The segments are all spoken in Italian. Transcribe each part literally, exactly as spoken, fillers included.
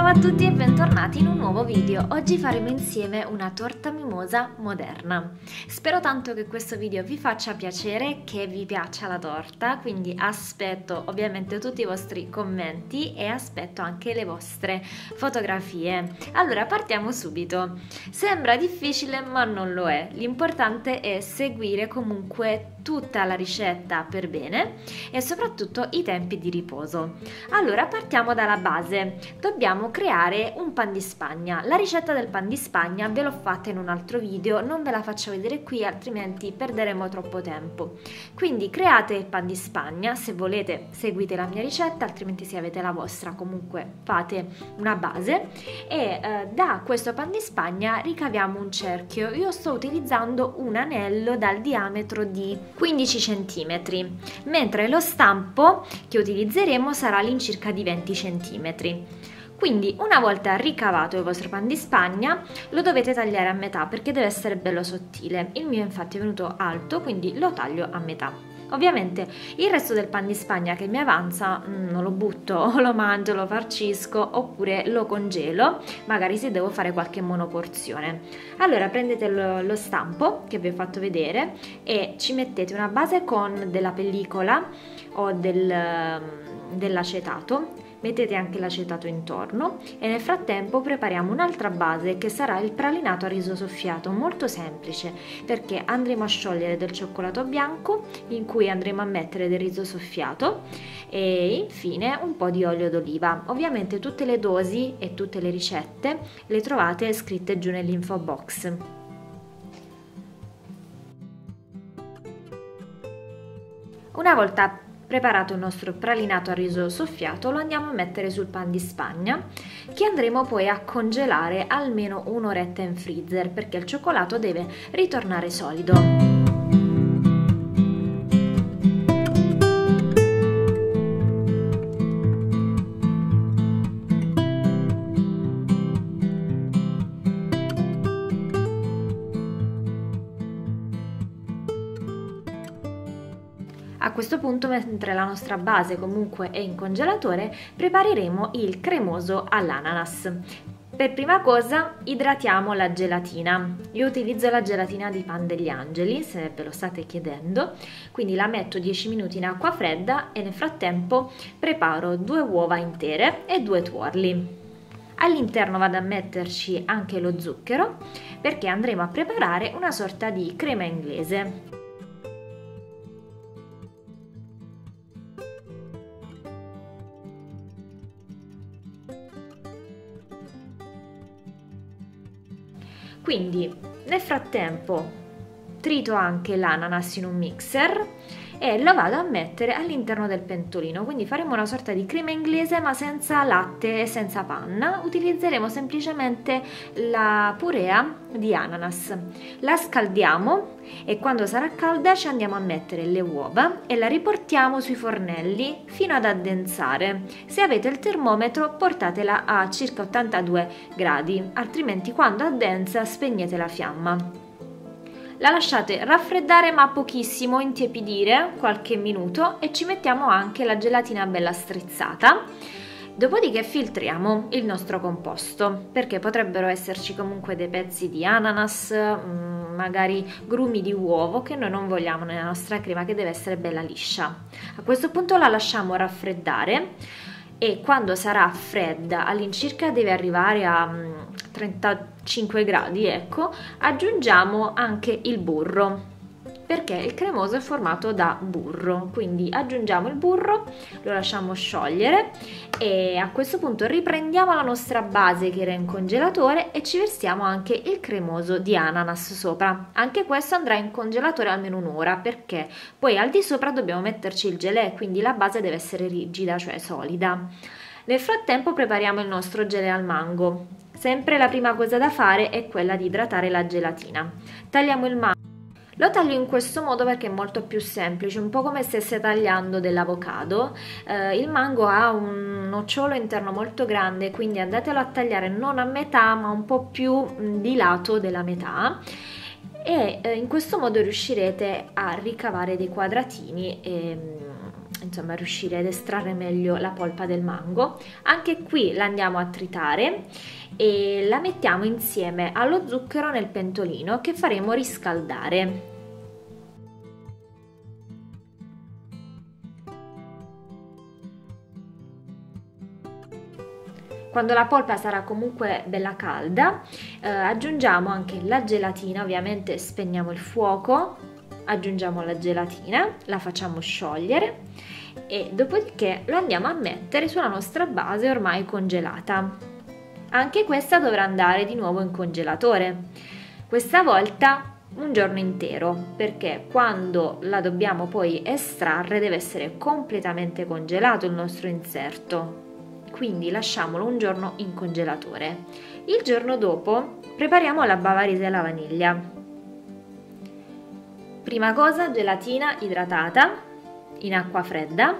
a tutti e bentornati in un nuovo video. Oggi faremo insieme una torta mimosa moderna. Spero tanto che questo video vi faccia piacere, che vi piaccia la torta, quindi aspetto ovviamente tutti i vostri commenti e aspetto anche le vostre fotografie. Allora partiamo subito. Sembra difficile ma non lo è, l'importante è seguire comunque tutta la ricetta per bene e soprattutto i tempi di riposo. Allora partiamo dalla base. Dobbiamo creare un pan di spagna. La ricetta del pan di spagna ve l'ho fatta in un altro video, non ve la faccio vedere qui altrimenti perderemo troppo tempo. Quindi create il pan di spagna, se volete seguite la mia ricetta, altrimenti se avete la vostra comunque fate una base e eh, da questo pan di spagna ricaviamo un cerchio. Io sto utilizzando un anello dal diametro di quindici centimetri, mentre lo stampo che utilizzeremo sarà all'incirca di venti centimetri. Quindi una volta ricavato il vostro pan di spagna lo dovete tagliare a metà perché deve essere bello sottile. Il mio infatti è venuto alto, quindi lo taglio a metà. Ovviamente il resto del pan di spagna che mi avanza non lo butto, o lo mangio, lo farcisco oppure lo congelo, magari se devo fare qualche monoporzione. Allora prendete lo, lo stampo che vi ho fatto vedere e ci mettete una base con della pellicola o del, dell'acetato. Mettete anche l'acetato intorno e nel frattempo prepariamo un'altra base che sarà il pralinato a riso soffiato, molto semplice perché andremo a sciogliere del cioccolato bianco in cui andremo a mettere del riso soffiato e infine un po' di olio d'oliva. Ovviamente tutte le dosi e tutte le ricette le trovate scritte giù nell'info box. Una volta preparato il nostro pralinato a riso soffiato lo andiamo a mettere sul pan di spagna che andremo poi a congelare almeno un'oretta in freezer perché il cioccolato deve ritornare solido. A questo punto, mentre la nostra base comunque è in congelatore, prepareremo il cremoso all'ananas. Per prima cosa idratiamo la gelatina. Io utilizzo la gelatina di Pan degli Angeli, se ve lo state chiedendo, quindi la metto dieci minuti in acqua fredda e nel frattempo preparo due uova intere e due tuorli. All'interno vado a metterci anche lo zucchero perché andremo a preparare una sorta di crema inglese. Quindi nel frattempo trito anche l'ananas in un mixer e lo vado a mettere all'interno del pentolino, quindi faremo una sorta di crema inglese ma senza latte e senza panna. Utilizzeremo semplicemente la purea di ananas, la scaldiamo e quando sarà calda ci andiamo a mettere le uova e la riportiamo sui fornelli fino ad addensare. Se avete il termometro portatela a circa ottantadue gradi, altrimenti quando addensa spegnete la fiamma. La lasciate raffreddare ma pochissimo, intiepidire qualche minuto e ci mettiamo anche la gelatina bella strizzata. Dopodiché filtriamo il nostro composto perché potrebbero esserci comunque dei pezzi di ananas, magari grumi di uovo che noi non vogliamo nella nostra crema che deve essere bella liscia. A questo punto la lasciamo raffreddare e quando sarà fredda, all'incirca deve arrivare a trentacinque gradi, ecco, aggiungiamo anche il burro perché il cremoso è formato da burro, quindi aggiungiamo il burro, lo lasciamo sciogliere e a questo punto riprendiamo la nostra base che era in congelatore e ci versiamo anche il cremoso di ananas sopra. Anche questo andrà in congelatore almeno un'ora perché poi al di sopra dobbiamo metterci il gelé, quindi la base deve essere rigida, cioè solida. Nel frattempo prepariamo il nostro gelé al mango. Sempre la prima cosa da fare è quella di idratare la gelatina. Tagliamo il mango. Lo taglio in questo modo perché è molto più semplice, un po' come se stesse tagliando dell'avocado. Eh, il mango ha un nocciolo interno molto grande, quindi andatelo a tagliare non a metà ma un po' più di lato della metà e eh, in questo modo riuscirete a ricavare dei quadratini e, insomma riuscire ad estrarre meglio la polpa del mango. Anche qui la andiamo a tritare e la mettiamo insieme allo zucchero nel pentolino che faremo riscaldare. Quando la polpa sarà comunque bella calda, eh, aggiungiamo anche la gelatina, ovviamente spegniamo il fuoco, aggiungiamo la gelatina, la facciamo sciogliere e dopodiché lo andiamo a mettere sulla nostra base ormai congelata. Anche questa dovrà andare di nuovo in congelatore, questa volta un giorno intero, perché quando la dobbiamo poi estrarre deve essere completamente congelato il nostro inserto. Quindi lasciamolo un giorno in congelatore. Il giorno dopo prepariamo la bavarese alla vaniglia. Prima cosa, gelatina idratata in acqua fredda.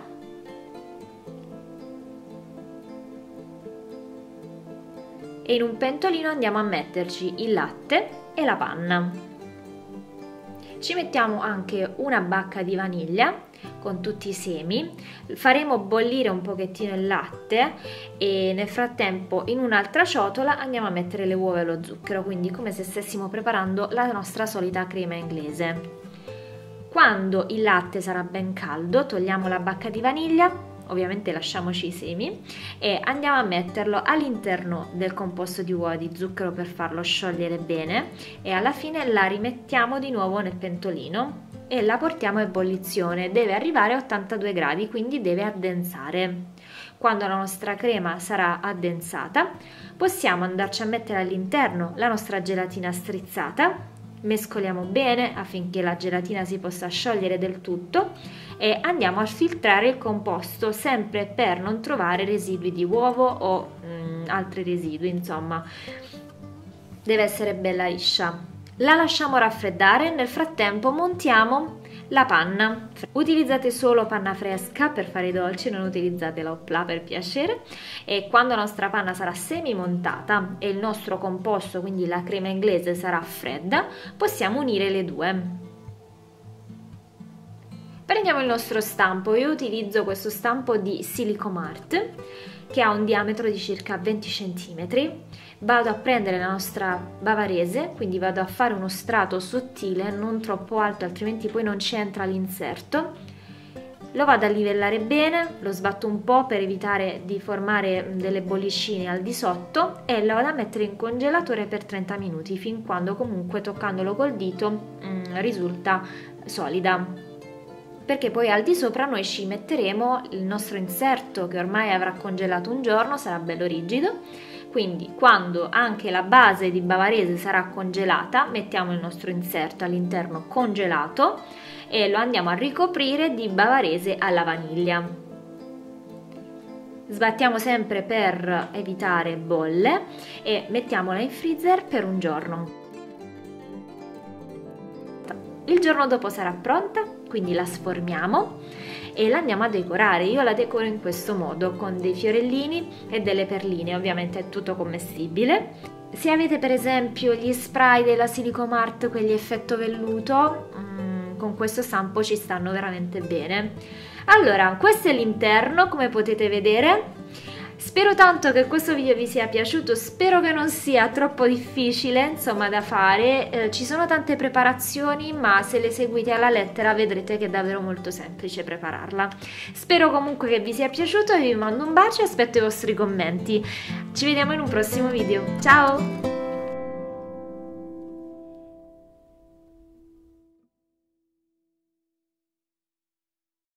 E in un pentolino andiamo a metterci il latte e la panna. Ci mettiamo anche una bacca di vaniglia con tutti i semi, faremo bollire un pochettino il latte e nel frattempo in un'altra ciotola andiamo a mettere le uova e lo zucchero, quindi come se stessimo preparando la nostra solita crema inglese. Quando il latte sarà ben caldo togliamo la bacca di vaniglia, ovviamente lasciamoci i semi e andiamo a metterlo all'interno del composto di uova di zucchero per farlo sciogliere bene e alla fine la rimettiamo di nuovo nel pentolino e la portiamo a ebollizione. Deve arrivare a ottantadue gradi, quindi deve addensare. Quando la nostra crema sarà addensata possiamo andarci a mettere all'interno la nostra gelatina strizzata, mescoliamo bene affinché la gelatina si possa sciogliere del tutto e andiamo a filtrare il composto sempre per non trovare residui di uovo o mm, altri residui, insomma deve essere bella liscia. La lasciamo raffreddare, nel frattempo montiamo la panna. Utilizzate solo panna fresca per fare i dolci, non utilizzate la opla per piacere. E quando la nostra panna sarà semi montata e il nostro composto, quindi la crema inglese, sarà fredda, possiamo unire le due. Prendiamo il nostro stampo. Io utilizzo questo stampo di Silicomart che ha un diametro di circa venti centimetri. Vado a prendere la nostra bavarese, quindi vado a fare uno strato sottile, non troppo alto, altrimenti poi non ci entra l'inserto. Lo vado a livellare bene, lo sbatto un po' per evitare di formare delle bollicine al di sotto e lo vado a mettere in congelatore per trenta minuti, fin quando comunque toccandolo col dito mh, risulta solida. Perché poi al di sopra noi ci metteremo il nostro inserto che ormai avrà congelato un giorno, sarà bello rigido. Quindi quando anche la base di bavarese sarà congelata mettiamo il nostro inserto all'interno congelato e lo andiamo a ricoprire di bavarese alla vaniglia. Sbattiamo sempre per evitare bolle e mettiamola in freezer per un giorno. Il giorno dopo sarà pronta, quindi la sformiamo e la andiamo a decorare. Io la decoro in questo modo, con dei fiorellini e delle perline, ovviamente è tutto commestibile. Se avete per esempio gli spray della Silicomart, quelli effetto velluto, mm, con questo stampo ci stanno veramente bene. Allora, questo è l'interno, come potete vedere. Spero tanto che questo video vi sia piaciuto, spero che non sia troppo difficile, insomma, da fare. Eh, ci sono tante preparazioni, ma se le seguite alla lettera vedrete che è davvero molto semplice prepararla. Spero comunque che vi sia piaciuto e vi mando un bacio e aspetto i vostri commenti. Ci vediamo in un prossimo video. Ciao!